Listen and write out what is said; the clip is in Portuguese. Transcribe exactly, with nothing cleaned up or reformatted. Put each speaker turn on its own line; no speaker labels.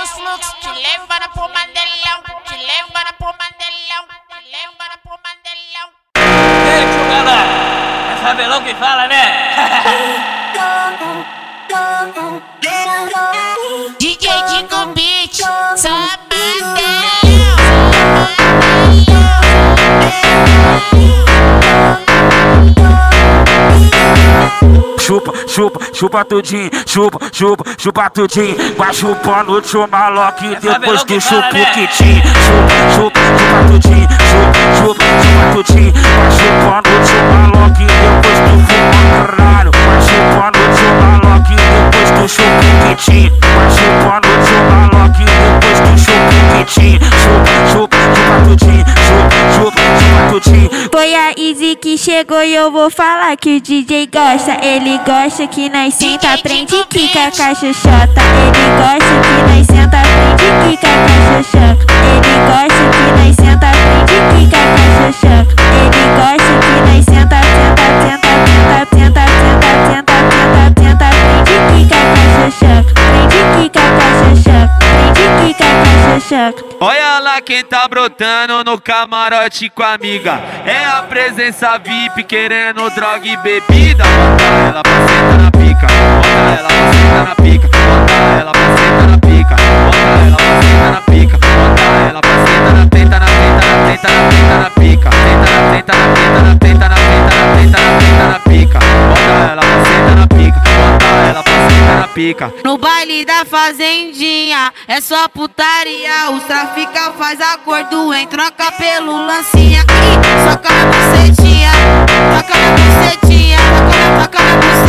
fluxo, te levando pro mandelão, te levando pro mandelão, te levando pro mandelão.
Ei, tio galã, é Fabelão que fala, né?
D J Dingo Beat, só mandelão.
Chupa, chupa, chupa tudinho, chupa, chupa, chupa tudinho. Vai chupando o tio maloque depois que chupa o quitinho. Chupa, chupa, chupa tudinho, chupa, chupa, chupa tudinho. Vai chupando o tio maloque depois que fuma caralho. Vai chupando o tio maloque depois que chupa o quitinho. Vai chupando o tio maloque depois que chupa o quitinho. Chupa, chupa, chupa tudinho, chupa, chupa, chupa tudinho.
Foi a Easy que chegou e eu vou falar que o D J gosta. Ele gosta que nós senta, aprende quica a caixoxota. Ele gosta que nós senta, aprende quica a caixoxota. Ele gosta que nós senta, aprende quica a caixoxota. Ele gosta que nós senta, senta, senta, senta, senta, senta, senta, senta, aprende quica a caixoxota. Aprende quica a caixoxota. Aprende quica a caixoxota.
Olha lá quem tá brotando no camarote com a amiga. É a presença V I P querendo droga e bebida. Bota ela pra sentar na pica, bota ela pra sentar na pica, bota ela pra sentar na pica, bota ela pra sentar na pica, bota ela pra sentar na tenta, na tenta, na tenta, na tenta, na pica, tenta na tenta, na tenta, na tenta, na tenta, na tenta, na tenta, na pica, bota ela pra sentar na pica, bota ela pra sentar na pica.
No baile da fazendinha é só putaria. Os trafica faz acordo em troca pelo lancinha. Ih, soca na bucetinha, toca na bucetinha, toca na, toca na bucetinha.